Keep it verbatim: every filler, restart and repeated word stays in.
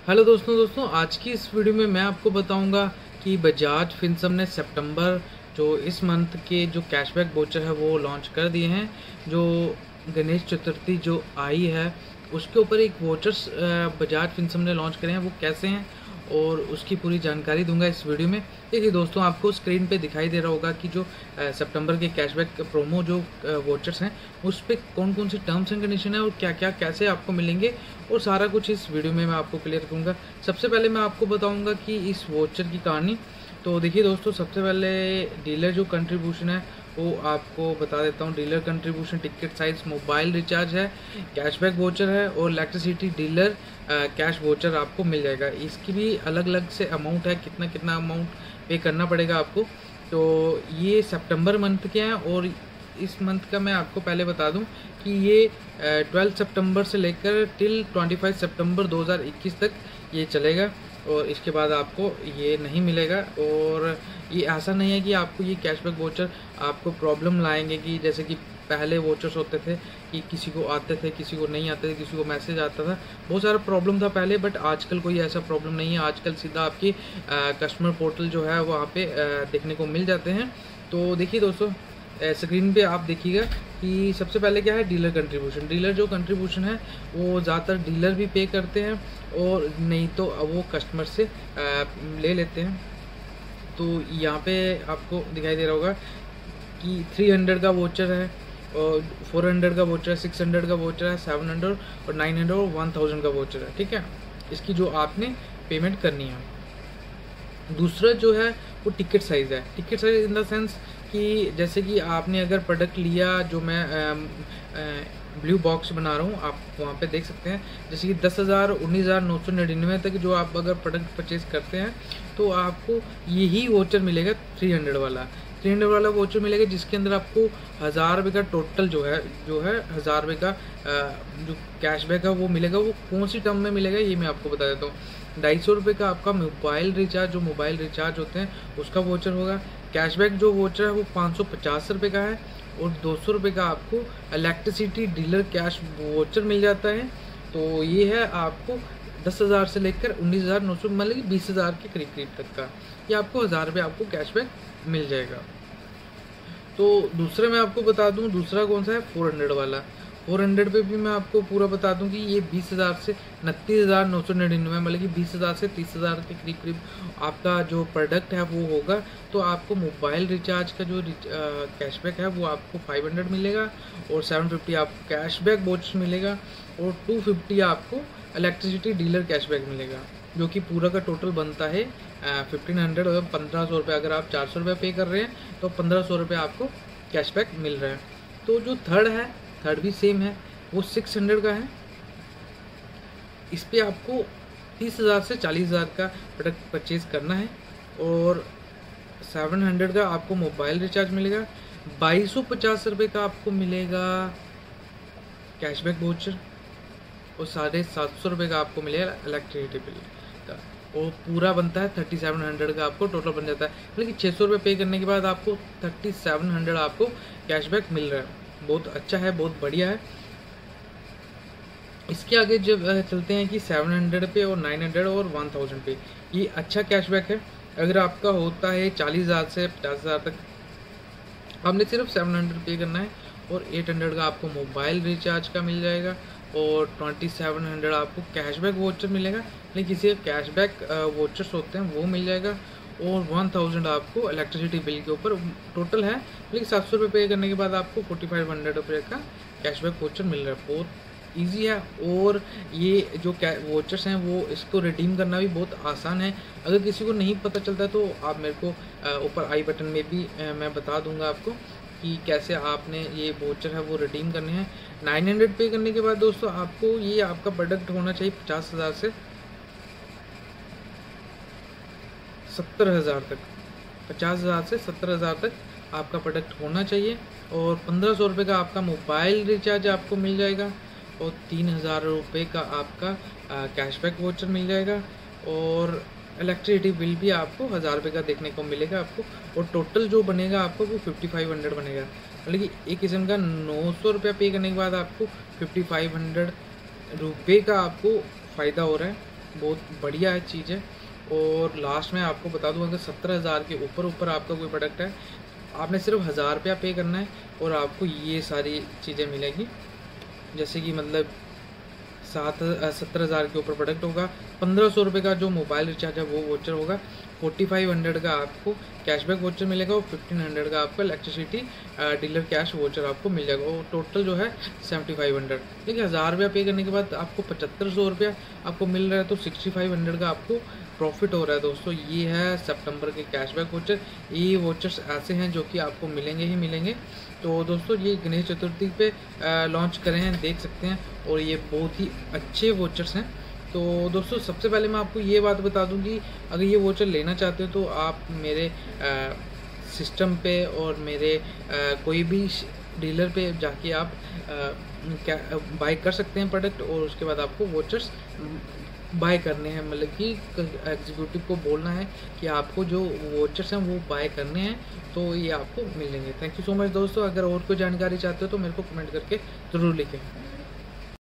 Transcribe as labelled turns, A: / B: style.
A: Hello दोस्तों दोस्तों आज की इस वीडियो में मैं आपको बताऊंगा कि बजाज फिनसम ने सितंबर जो इस मंथ के जो कैशबैक वोचर है वो लॉन्च कर दिए हैं। जो गणेश चतुर्थी जो आई है उसके ऊपर एक वोचर्स बजाज फिनसम ने लॉन्च करे हैं, वो कैसे हैं और उसकी पूरी जानकारी दूंगा इस वीडियो में। देखिए दोस्तों, आपको स्क्रीन पे दिखाई दे रहा होगा कि जो सितंबर के कैशबैक प्रोमो जो वोचर्स हैं उस पर कौन कौन सी टर्म्स एंड कंडीशन है और क्या क्या कैसे आपको मिलेंगे, और सारा कुछ इस वीडियो में मैं आपको क्लियर करूँगा। सबसे पहले मैं आपको बताऊँगा कि इस वोचर की कहानी। तो देखिए दोस्तों, सबसे पहले डीलर जो कंट्रीब्यूशन है वो आपको बता देता हूँ। Dealer contribution, ticket size, mobile recharge है, कैशबैक वोचर है और इलेक्ट्रिसिटी डीलर कैश वोचर आपको मिल जाएगा। इसकी भी अलग अलग से अमाउंट है, कितना कितना अमाउंट पे करना पड़ेगा आपको। तो ये सितंबर मंथ के हैं और इस मंथ का मैं आपको पहले बता दूं कि ये ट्वेल्थ सितंबर से लेकर टिल पच्चीस सितंबर दो हज़ार इक्कीस तक ये चलेगा और इसके बाद आपको ये नहीं मिलेगा। और ये ऐसा नहीं है कि आपको ये कैशबैक वोचर आपको प्रॉब्लम लाएंगे कि जैसे कि पहले वोचर्स होते थे कि किसी को आते थे, किसी को नहीं आते थे, किसी को मैसेज आता था, बहुत सारा प्रॉब्लम था पहले। बट आजकल कोई ऐसा प्रॉब्लम नहीं है। आजकल सीधा आपकी कस्टमर पोर्टल जो है वहाँ पे आ, देखने को मिल जाते हैं। तो देखिए दोस्तों, स्क्रीन पे आप देखिएगा कि सबसे पहले क्या है डीलर कंट्रीब्यूशन। डीलर जो कंट्रीब्यूशन है वो ज़्यादातर डीलर भी पे करते हैं और नहीं तो वो कस्टमर से आ, ले लेते हैं। तो यहाँ पे आपको दिखाई दे रहा होगा कि तीन सौ का वोचर है और चार सौ का वोचर है, छह सौ का वोचर है, सात सौ और नौ सौ और एक हज़ार का वोचर है। ठीक है, इसकी जो आपने पेमेंट करनी है। दूसरा जो है वो टिकट साइज़ है। Ticket size in the sense कि जैसे कि आपने अगर प्रोडक्ट लिया, जो मैं ब्लू बॉक्स बना रहा हूँ, आप वहाँ पे देख सकते हैं, जैसे कि दस हज़ार उन्नीस हज़ार नौ सौ निन्यानवे तक जो आप अगर प्रोडक्ट परचेज करते हैं तो आपको यही वोचर मिलेगा। तीन सौ वाला तीन सौ वाला वोचर मिलेगा जिसके अंदर आपको हज़ार रुपये का टोटल जो है जो है हज़ार रुपये का जो कैशबैक है वो मिलेगा। वो कौन सी टर्म में मिलेगा ये मैं आपको बता देता हूँ। ढाई सौ रुपये का आपका मोबाइल रिचार्ज, जो मोबाइल रिचार्ज होते हैं उसका वोचर होगा। कैशबैक जो वोचर है वो पाँच सौ पचास रुपये का है और दो सौ रुपये का आपको इलेक्ट्रिसिटी डीलर कैश वोचर मिल जाता है। तो ये है आपको दस हज़ार से लेकर उन्नीस हज़ार नौ सौ मतलब बीस हज़ार के करीब करीब तक का ये आपको हज़ार रुपये आपको कैशबैक मिल जाएगा। तो दूसरा मैं आपको बता दूं, दूसरा कौन सा है चार सौ वाला। चार सौ पे भी मैं आपको पूरा बता दूं कि ये बीस हज़ार से उनतीस हज़ार नौ सौ निन्यानवे मतलब कि बीस हज़ार से तीस हज़ार के करीब करीब आपका जो प्रोडक्ट है वो होगा। तो आपको मोबाइल रिचार्ज का जो कैशबैक है वो आपको पाँच सौ मिलेगा और सात सौ पचास आपको कैशबैक वोचर मिलेगा और दो सौ पचास आपको इलेक्ट्रिसिटी डीलर कैशबैक मिलेगा, जो कि पूरा का टोटल बनता है फिफ्टीन हंड्रेड और पंद्रह सौ रुपये। अगर आप चार सौ रुपये पे कर रहे हैं तो पंद्रह सौ रुपये आपको कैशबैक मिल रहा है। तो जो थर्ड है, थर्ड भी सेम है, वो सिक्स हंड्रेड का है। इस पर आपको तीस हज़ार से चालीस हज़ार का प्रोडक्ट परचेज करना है और सेवन हंड्रेड का आपको मोबाइल रिचार्ज मिलेगा। बाईस सौ पचास रुपये का आपको मिलेगा कैशबैक वोचर और साढ़े सात सौ रुपये का आपको मिलेगा इलेक्ट्रिसिटी बिल का। और पूरा बनता है थर्टी सेवन हंड्रेड का आपको टोटल बन जाता है। लेकिन छः सौ रुपये पे करने के बाद आपको थर्टी सेवन हंड्रेड आपको कैशबैक मिल रहा है। बहुत अच्छा है, बहुत बढ़िया है। इसके आगे जब चलते हैं कि सेवन हंड्रेड पे और नाइन हंड्रेड और वन थाउजेंड पे, ये अच्छा कैशबैक है। अगर आपका होता है चालीस हज़ार से पचास हज़ार तक, आपने सिर्फ सेवन हंड्रेड पे करना है और एट हंड्रेड का आपको मोबाइल रिचार्ज का मिल जाएगा और ट्वेंटी सेवन हंड्रेड आपको कैशबैक वोचर मिलेगा। लेकिन किसी कैशबैक वोचर्स होते हैं वो मिल जाएगा और वन थाउजेंड आपको इलेक्ट्रिसिटी बिल के ऊपर टोटल है। लेकिन सात सौ रुपये पे करने के बाद आपको फोर्टी फाइव हंड्रेड रुपये का कैशबैक वोचर मिल रहा है। बहुत ईजी है और ये जो वोचर्स हैं वो इसको रिडीम करना भी बहुत आसान है। अगर किसी को नहीं पता चलता तो आप मेरे को ऊपर आई बटन में भी मैं बता दूंगा आपको कि कैसे आपने ये वोचर है वो रिडीम करने हैं। नाइन हंड्रेड पे करने के बाद दोस्तों आपको ये आपका प्रोडक्ट होना चाहिए पचास हज़ार से सत्तर हज़ार तक, पचास हज़ार से सत्तर हज़ार तक आपका प्रोडक्ट होना चाहिए और पंद्रह सौ रुपये का आपका मोबाइल रिचार्ज आपको मिल जाएगा और तीन हज़ार रुपये का आपका कैशबैक वोचर मिल जाएगा और इलेक्ट्रिसिटी बिल भी आपको हज़ार रुपये का देखने को मिलेगा आपको। और टोटल जो बनेगा आपको वो फिफ्टी फाइव हंड्रेड बनेगा। मतलब कि एक किस्म का नौ सौ रुपया पे करने के बाद आपको फिफ्टी फाइव हंड्रेड रुपये का आपको फ़ायदा हो रहा है। बहुत बढ़िया है चीज़ है। और लास्ट में आपको बता दूँ, अगर सत्तर हज़ार के ऊपर ऊपर आपका कोई प्रोडक्ट है, आपने सिर्फ हज़ार रुपया पे करना है और आपको ये सारी चीज़ें मिलेगी। जैसे कि मतलब सात सत्तर हज़ार के ऊपर प्रोडक्ट होगा, पंद्रह सौ रुपये का जो मोबाइल रिचार्ज है वो वोचर होगा, फोर्टी फाइव हंड्रेड का आपको कैशबैक वोचर मिलेगा और फिफ्टीन हंड्रेड का आपको इलेक्ट्रिसिटी डीलर कैश वोचर आपको मिल जाएगा। और टोटल जो है सेवेंटी फाइव हंड्रेड। देखिए हज़ार रुपया पे करने के बाद आपको पचहत्तर सौ रुपया आपको मिल रहा है, तो सिक्सटी फाइव हंड्रेड का आपको प्रॉफिट हो रहा है। दोस्तों ये है सितंबर के कैशबैक वोचर। ये वोचर्स ऐसे हैं जो कि आपको मिलेंगे ही मिलेंगे। तो दोस्तों ये गणेश चतुर्थी पे लॉन्च करे हैं, देख सकते हैं, और ये बहुत ही अच्छे वोचर्स हैं। तो दोस्तों सबसे पहले मैं आपको ये बात बता दूं कि अगर ये वोचर लेना चाहते हो तो आप मेरे आ, सिस्टम पे और मेरे आ, कोई भी डीलर पे जाके आप आ, क्या बाय कर सकते हैं प्रोडक्ट, और उसके बाद आपको वोचर्स बाय करने हैं। मतलब कि एग्जीक्यूटिव को बोलना है कि आपको जो वोचर्स हैं वो बाय करने हैं, तो ये आपको मिलेंगे। थैंक यू सो मच दोस्तों। अगर और कोई जानकारी चाहते हो तो मेरे को कमेंट करके ज़रूर लिखें।